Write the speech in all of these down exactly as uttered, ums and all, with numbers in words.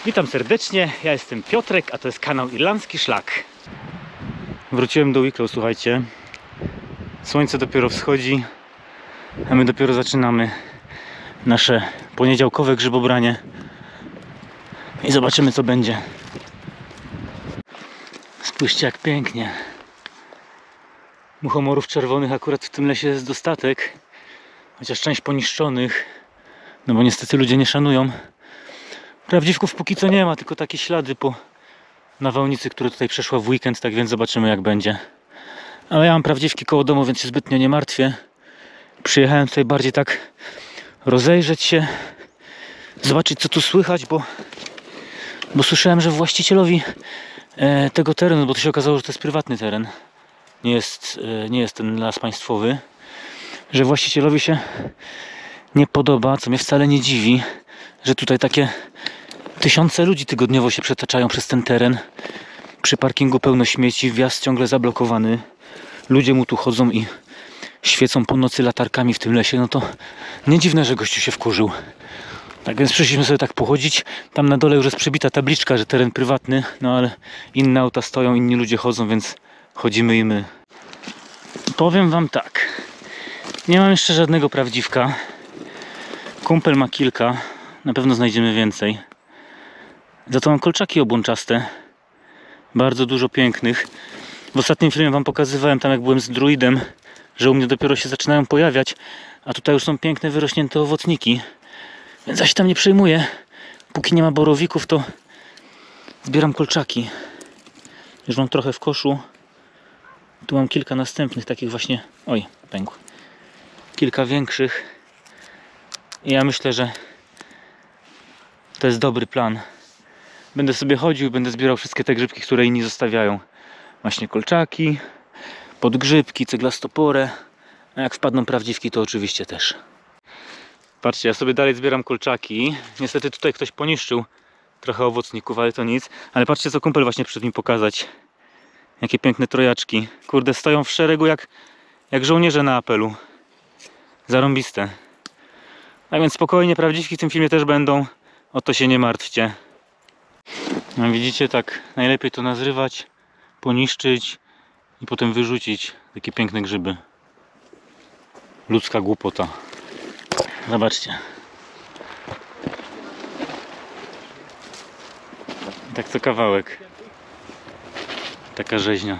Witam serdecznie, ja jestem Piotrek, a to jest kanał Irlandzki Szlak. Wróciłem do Wicklow, słuchajcie. Słońce dopiero wschodzi, a my dopiero zaczynamy nasze poniedziałkowe grzybobranie. I zobaczymy, co będzie. Spójrzcie, jak pięknie. Muchomorów czerwonych akurat w tym lesie jest dostatek, chociaż część poniszczonych, no bo niestety ludzie nie szanują. Prawdziwków póki co nie ma, tylko takie ślady po nawałnicy, która tutaj przeszła w weekend, tak więc zobaczymy, jak będzie. Ale ja mam prawdziwki koło domu, więc się zbytnio nie martwię. Przyjechałem tutaj bardziej tak rozejrzeć się, zobaczyć, co tu słychać, bo, bo słyszałem, że właścicielowi e, tego terenu, bo to się okazało, że to jest prywatny teren, nie jest, e, nie jest ten las państwowy, że właścicielowi się nie podoba, co mnie wcale nie dziwi, że tutaj takie tysiące ludzi tygodniowo się przetaczają przez ten teren. Przy parkingu pełno śmieci, wjazd ciągle zablokowany. Ludzie mu tu chodzą i świecą po nocy latarkami w tym lesie. No to nie dziwne, że gościu się wkurzył. Tak więc przyszliśmy sobie tak pochodzić. Tam na dole już jest przybita tabliczka, że teren prywatny. No ale inne auta stoją, inni ludzie chodzą, więc chodzimy i my. Powiem wam tak. Nie mam jeszcze żadnego prawdziwka. Kumpel ma kilka. Na pewno znajdziemy więcej. Za to mam kolczaki obłączaste. Bardzo dużo pięknych. W ostatnim filmie wam pokazywałem, tam jak byłem z druidem, że u mnie dopiero się zaczynają pojawiać, a tutaj już są piękne, wyrośnięte owocniki. Więc ja się tam nie przejmuję. Póki nie ma borowików, to zbieram kolczaki. Już mam trochę w koszu. Tu mam kilka następnych takich właśnie... Oj, pękł. Kilka większych. I ja myślę, że to jest dobry plan. Będę sobie chodził i będę zbierał wszystkie te grzybki, które inni zostawiają. Właśnie kolczaki, podgrzybki, ceglastoporę. A jak wpadną prawdziwki, to oczywiście też. Patrzcie, ja sobie dalej zbieram kolczaki. Niestety tutaj ktoś poniszczył trochę owocników, ale to nic. Ale patrzcie, co kumpel właśnie przed mi pokazać. Jakie piękne trojaczki. Kurde, stoją w szeregu jak, jak żołnierze na apelu. Zarąbiste. A więc spokojnie, prawdziwki w tym filmie też będą. O to się nie martwcie. No widzicie, tak najlepiej to nazrywać, poniszczyć i potem wyrzucić takie piękne grzyby. Ludzka głupota. Zobaczcie. Tak to kawałek. Taka rzeźnia.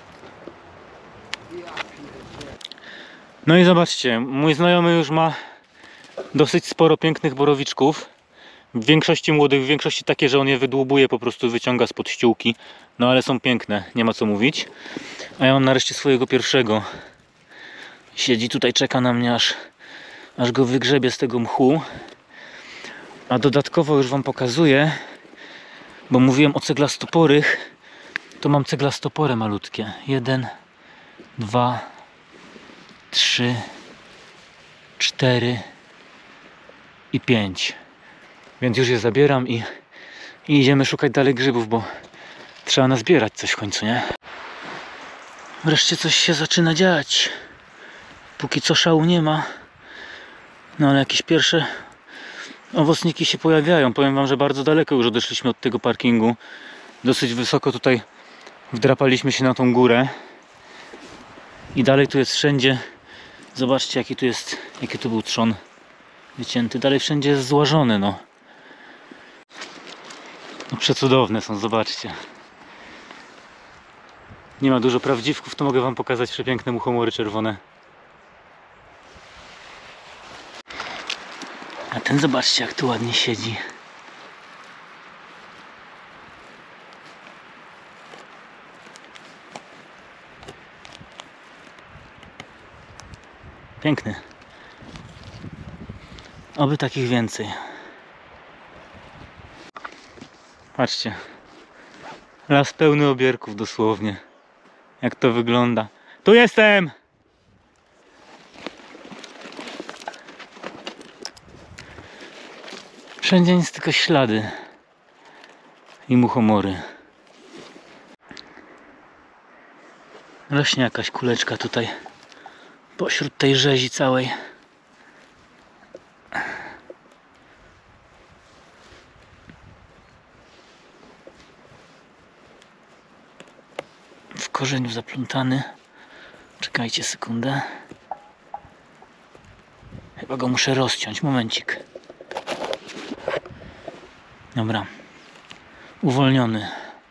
No i zobaczcie, mój znajomy już ma dosyć sporo pięknych borowiczków. W większości młodych, w większości takie, że on je wydłubuje, po prostu wyciąga spod ściółki. No ale są piękne, nie ma co mówić. A ja mam nareszcie swojego pierwszego. Siedzi tutaj, czeka na mnie, aż, aż go wygrzebię z tego mchu. A dodatkowo już wam pokazuję, bo mówiłem o ceglastoporych, to mam ceglastopory malutkie. Jeden, dwa, trzy, cztery i pięć. Więc już je zabieram i, i idziemy szukać dalej grzybów, bo trzeba nazbierać coś w końcu, nie? Wreszcie coś się zaczyna dziać. Póki co szału nie ma. No ale jakieś pierwsze owocniki się pojawiają. Powiem wam, że bardzo daleko już odeszliśmy od tego parkingu. Dosyć wysoko tutaj wdrapaliśmy się na tą górę. I dalej tu jest wszędzie. Zobaczcie, jaki tu jest, jaki tu był trzon wycięty. Dalej wszędzie jest złażone, no. No przecudowne są, zobaczcie. Nie ma dużo prawdziwków, to mogę wam pokazać przepiękne muchomory czerwone. A ten zobaczcie, jak tu ładnie siedzi. Piękny. Oby takich więcej. Patrzcie. Las pełny obierków dosłownie. Jak to wygląda. Tu jestem! Wszędzie nic, tylko ślady. I muchomory. Rośnie jakaś kuleczka tutaj. Pośród tej rzezi całej. korzeniu zaplątany. Czekajcie sekundę. Chyba go muszę rozciąć. Momencik. Dobra. Uwolniony.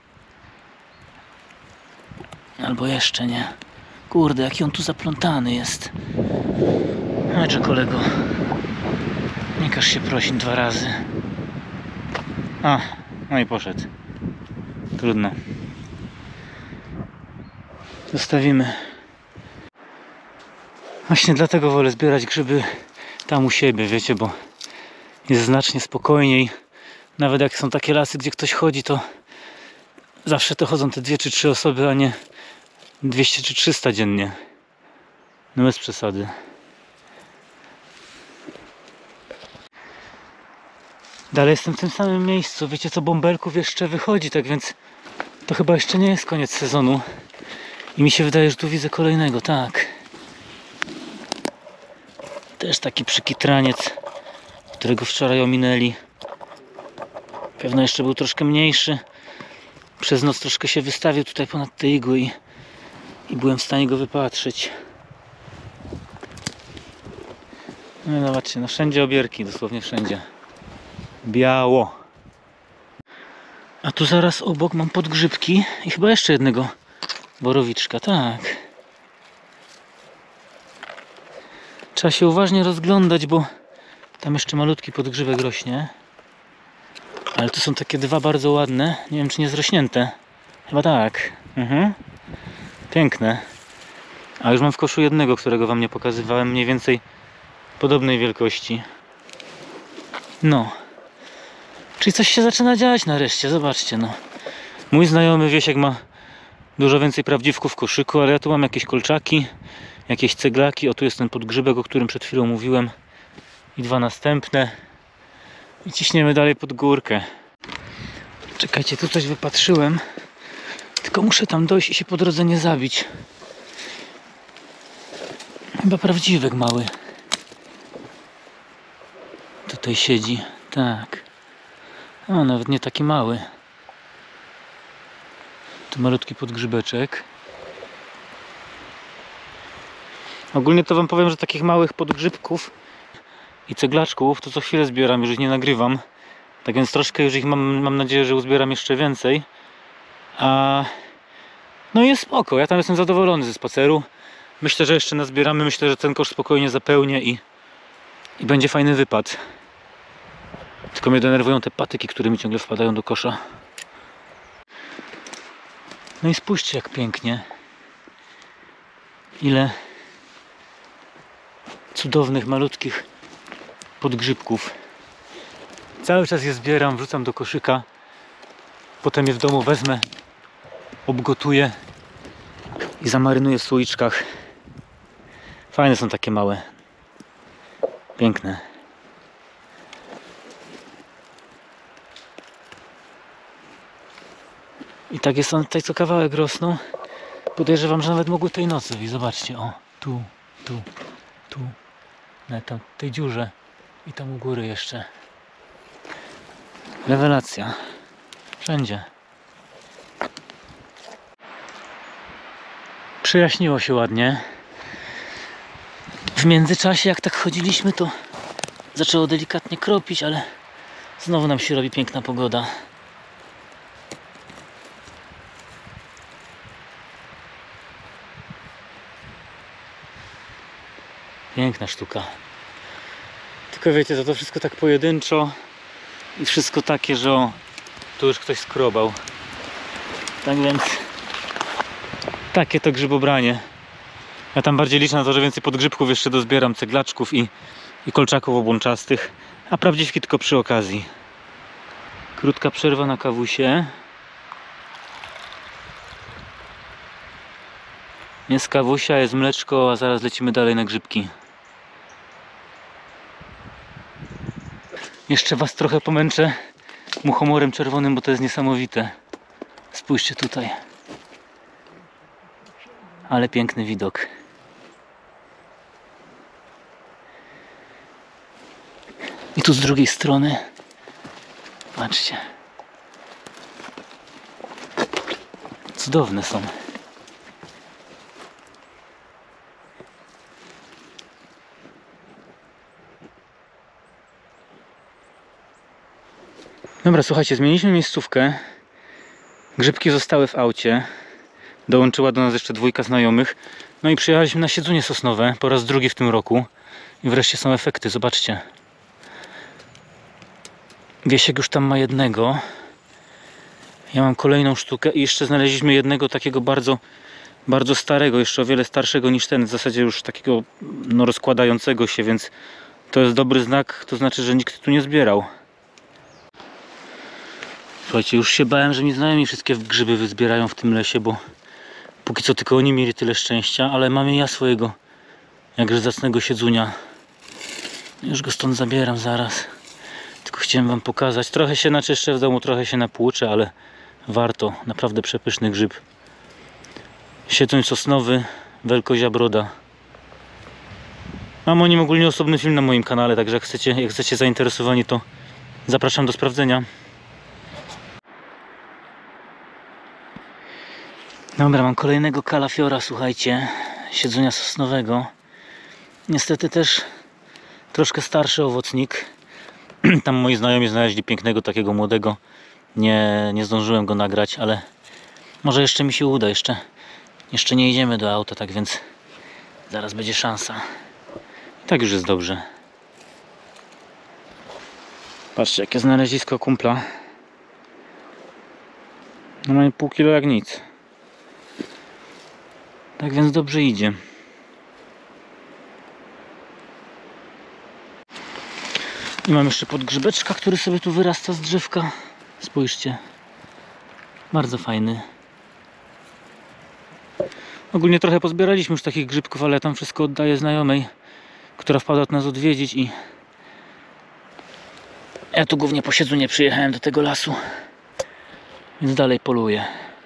Albo jeszcze nie. Kurde, jaki on tu zaplątany jest. Chodźże, kolego. Nie każ się prosić dwa razy. A, no i poszedł. Trudno. Zostawimy. Właśnie dlatego wolę zbierać grzyby tam u siebie, wiecie, bo jest znacznie spokojniej. Nawet jak są takie lasy, gdzie ktoś chodzi, to zawsze to chodzą te dwie czy trzy osoby, a nie dwieście czy trzysta dziennie. No bez przesady. Dalej jestem w tym samym miejscu. Wiecie co, bąbelków jeszcze wychodzi, tak więc to chyba jeszcze nie jest koniec sezonu. I mi się wydaje, że tu widzę kolejnego, tak. Też taki przykitraniec, którego wczoraj ominęli. Pewno jeszcze był troszkę mniejszy. Przez noc troszkę się wystawił tutaj ponad te igły i, i byłem w stanie go wypatrzyć. No i zobaczcie, no wszędzie obierki, dosłownie wszędzie. Biało. A tu zaraz obok mam podgrzybki i chyba jeszcze jednego borowiczka, tak. Trzeba się uważnie rozglądać, bo tam jeszcze malutki podgrzybek rośnie. Ale tu są takie dwa bardzo ładne. Nie wiem, czy nie zrośnięte. Chyba tak. Mhm. Piękne. A już mam w koszu jednego, którego wam nie pokazywałem. Mniej więcej podobnej wielkości. No. Czyli coś się zaczyna dziać nareszcie. Zobaczcie, no. Mój znajomy Wiesiek ma dużo więcej prawdziwków w koszyku, ale ja tu mam jakieś kolczaki, jakieś ceglaki. O, tu jest ten podgrzybek, o którym przed chwilą mówiłem. I dwa następne. I ciśniemy dalej pod górkę. Czekajcie, tu coś wypatrzyłem. Tylko muszę tam dojść i się po drodze nie zabić. Chyba prawdziwek mały. Tutaj siedzi. Tak. O, nawet nie taki mały. Tu malutki podgrzybeczek. Ogólnie to wam powiem, że takich małych podgrzybków i ceglaczków to co chwilę zbieram, już ich nie nagrywam. Tak więc troszkę już ich mam, mam nadzieję, że uzbieram jeszcze więcej. A no i jest spoko, ja tam jestem zadowolony ze spaceru. Myślę, że jeszcze nazbieramy, myślę, że ten kosz spokojnie zapełnię i, i będzie fajny wypad. Tylko mnie denerwują te patyki, które mi ciągle wpadają do kosza. No i spójrzcie, jak pięknie. Ile cudownych, malutkich podgrzybków. Cały czas je zbieram, wrzucam do koszyka. Potem je w domu wezmę, obgotuję i zamarynuję w słoiczkach. Fajne są takie małe. Piękne. I tak jest on tutaj co kawałek rosną. Podejrzewam, że nawet mogły tej nocy. I zobaczcie, o, tu, tu, tu, na tam, tej dziurze i tam u góry jeszcze. Rewelacja. Wszędzie. Przejaśniło się ładnie. W międzyczasie, jak tak chodziliśmy, to zaczęło delikatnie kropić, ale znowu nam się robi piękna pogoda. Piękna sztuka. Tylko wiecie, to, to wszystko tak pojedynczo i wszystko takie, że o, tu już ktoś skrobał. Tak więc takie to grzybobranie. Ja tam bardziej liczę na to, że więcej podgrzybków jeszcze dozbieram, ceglaczków i, i kolczaków obłączastych, a prawdziwki tylko przy okazji. Krótka przerwa na kawusie. Jest kawusia, jest mleczko, a zaraz lecimy dalej na grzybki. Jeszcze was trochę pomęczę muchomorem czerwonym, bo to jest niesamowite. Spójrzcie tutaj. Ale piękny widok. I tu z drugiej strony. Patrzcie. Cudowne są. Dobra, słuchajcie, zmieniliśmy miejscówkę. Grzybki zostały w aucie. Dołączyła do nas jeszcze dwójka znajomych. No i przyjechaliśmy na siedzunie sosnowe po raz drugi w tym roku. I wreszcie są efekty, zobaczcie. Wiesiek już tam ma jednego. Ja mam kolejną sztukę i jeszcze znaleźliśmy jednego takiego bardzo, bardzo starego, jeszcze o wiele starszego niż ten, w zasadzie już takiego no, rozkładającego się, więc to jest dobry znak, to znaczy, że nikt tu nie zbierał. Słuchajcie, już się bałem, że mi znajomi wszystkie grzyby wyzbierają w tym lesie, bo póki co tylko oni mieli tyle szczęścia, ale mam ja swojego jakże zacnego siedzunia. Już go stąd zabieram zaraz. Tylko chciałem wam pokazać. Trochę się naczyszczę w domu, trochę się napłuczę, ale warto. Naprawdę przepyszny grzyb. Siedzoń sosnowy, Welkozia Broda. Mam o nim ogólnie osobny film na moim kanale, także jak chcecie, jak jesteście zainteresowani, to zapraszam do sprawdzenia. Dobra, mam kolejnego kalafiora, słuchajcie, siedzonia sosnowego. Niestety też troszkę starszy owocnik. Tam moi znajomi znaleźli pięknego, takiego młodego. Nie, nie zdążyłem go nagrać, ale może jeszcze mi się uda. Jeszcze, jeszcze nie idziemy do auta, tak więc zaraz będzie szansa. I tak już jest dobrze. Patrzcie, jakie znalezisko kumpla. No mamy pół kilo jak nic. Tak więc dobrze idzie. I mam jeszcze podgrzybeczka, który sobie tu wyrasta z drzewka. Spójrzcie. Bardzo fajny. Ogólnie trochę pozbieraliśmy już takich grzybków, ale tam wszystko oddaję znajomej, która wpadła od nas odwiedzić i ja tu głównie po siedzunie przyjechałem do tego lasu, więc dalej poluję.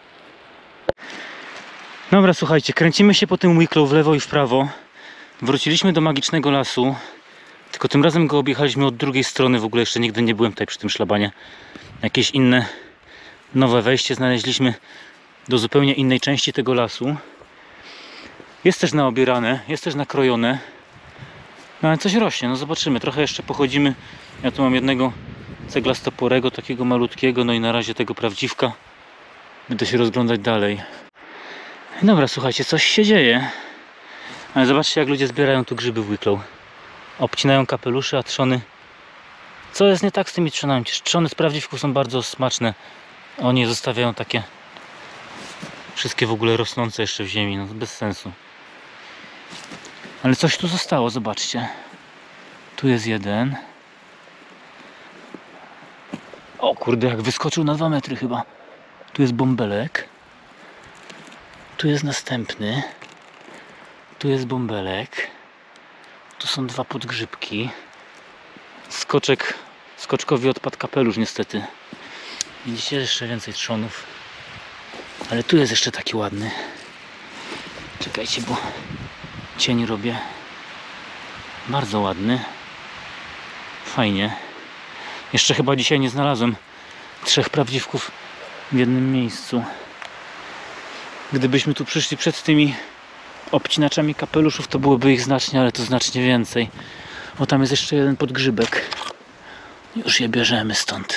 Dobra, słuchajcie, kręcimy się po tym Wicklow w lewo i w prawo. Wróciliśmy do magicznego lasu, tylko tym razem go objechaliśmy od drugiej strony. W ogóle jeszcze nigdy nie byłem tutaj przy tym szlabanie. Jakieś inne nowe wejście znaleźliśmy do zupełnie innej części tego lasu. Jest też naobierane, jest też nakrojone. No ale coś rośnie, no zobaczymy. Trochę jeszcze pochodzimy. Ja tu mam jednego ceglastoporego, takiego malutkiego, no i na razie tego prawdziwka. Będę się rozglądać dalej. Dobra, słuchajcie, coś się dzieje. Ale zobaczcie, jak ludzie zbierają tu grzyby w Wicklow. Obcinają kapelusze, a trzony... Co jest nie tak z tymi trzonami? Trzony z prawdziwków są bardzo smaczne. Oni zostawiają takie... Wszystkie w ogóle rosnące jeszcze w ziemi, no bez sensu. Ale coś tu zostało, zobaczcie. Tu jest jeden. O kurde, jak wyskoczył na dwa metry chyba. Tu jest bąbelek. Tu jest następny. Tu jest bąbelek. Tu są dwa podgrzybki. Skoczek, skoczkowi odpadł kapelusz niestety. Widzicie, jeszcze więcej trzonów. Ale tu jest jeszcze taki ładny. Czekajcie, bo cień robię. Bardzo ładny. Fajnie. Jeszcze chyba dzisiaj nie znalazłem trzech prawdziwków w jednym miejscu. Gdybyśmy tu przyszli przed tymi obcinaczami kapeluszów, to byłoby ich znacznie, ale to znacznie więcej. O, tam jest jeszcze jeden podgrzybek. Już je bierzemy stąd.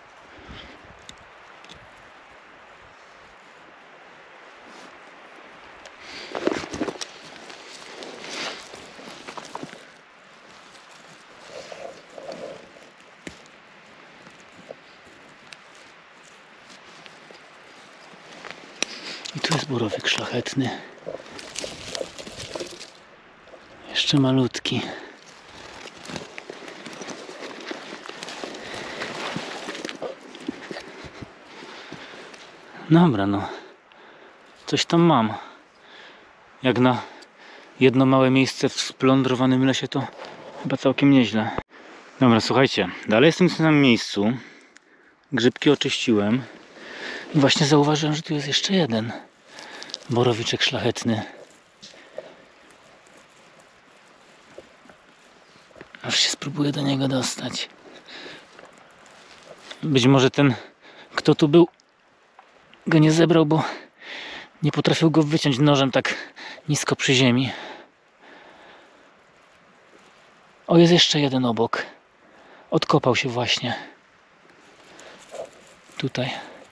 I tu jest borowik szlachetny. Jeszcze malutki. Dobra, no. Coś tam mam. Jak na jedno małe miejsce w splądrowanym lesie, to chyba całkiem nieźle. Dobra, słuchajcie. Dalej jestem w tym samym miejscu. Grzybki oczyściłem. I właśnie zauważyłem, że tu jest jeszcze jeden borowiczek szlachetny. Aż się spróbuję do niego dostać. Być może ten, kto tu był, go nie zebrał, bo nie potrafił go wyciąć nożem tak nisko przy ziemi. O, jest jeszcze jeden obok. Odkopał się właśnie. tutaj.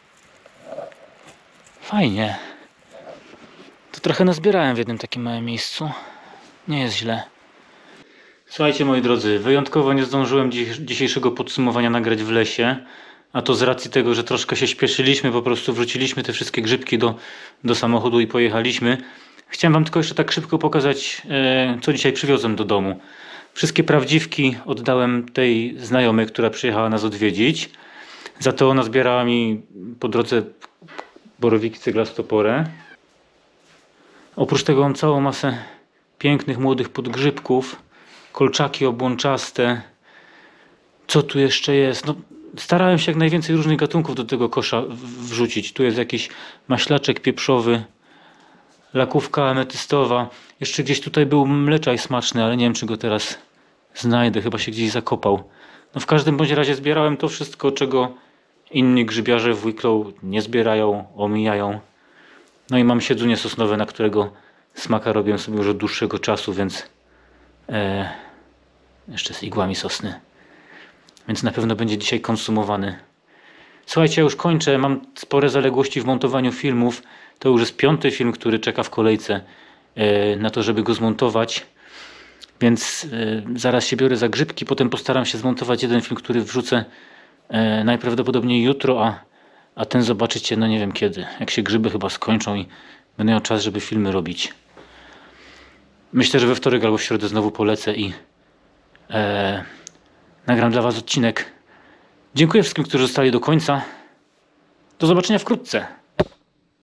Fajnie. To trochę nazbierałem w jednym takim małym miejscu. Nie jest źle. Słuchajcie moi drodzy, wyjątkowo nie zdążyłem dziś, dzisiejszego podsumowania nagrać w lesie. A to z racji tego, że troszkę się śpieszyliśmy, po prostu wrzuciliśmy te wszystkie grzybki do, do samochodu i pojechaliśmy. Chciałem wam tylko jeszcze tak szybko pokazać, e, co dzisiaj przywiozłem do domu. Wszystkie prawdziwki oddałem tej znajomej, która przyjechała nas odwiedzić. Za to ona zbierała mi po drodze borowiki ceglastoporę. Oprócz tego mam całą masę pięknych, młodych podgrzybków, kolczaki obłączaste. Co tu jeszcze jest? No, starałem się jak najwięcej różnych gatunków do tego kosza wrzucić. Tu jest jakiś maślaczek pieprzowy, lakówka ametystowa. Jeszcze gdzieś tutaj był mleczaj smaczny, ale nie wiem, czy go teraz znajdę. Chyba się gdzieś zakopał. No w każdym bądź razie zbierałem to wszystko, czego inni grzybiarze w Wicklow nie zbierają, omijają. No i mam siedzenie sosnowe, na którego smaka robię sobie już od dłuższego czasu, więc e, jeszcze z igłami sosny. Więc na pewno będzie dzisiaj konsumowany. Słuchajcie, ja już kończę. Mam spore zaległości w montowaniu filmów. To już jest piąty film, który czeka w kolejce e, na to, żeby go zmontować. Więc e, zaraz się biorę za grzybki. Potem postaram się zmontować jeden film, który wrzucę e, najprawdopodobniej jutro, a, a ten zobaczycie, no nie wiem kiedy. Jak się grzyby chyba skończą i będę miał czas, żeby filmy robić. Myślę, że we wtorek albo w środę znowu polecę i e, nagram dla was odcinek. Dziękuję wszystkim, którzy zostali do końca. Do zobaczenia wkrótce.